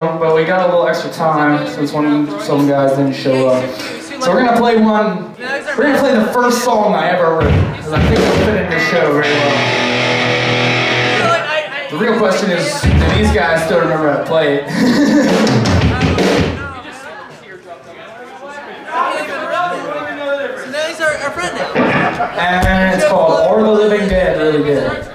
But we got a little extra time since some guys didn't show up. So we're gonna play the first song I ever wrote, because I think it'll fit in this show very well. The real question is, do these guys still remember how to play it? So now he's our friend now. And it's called Are the Living Dead Really Dead?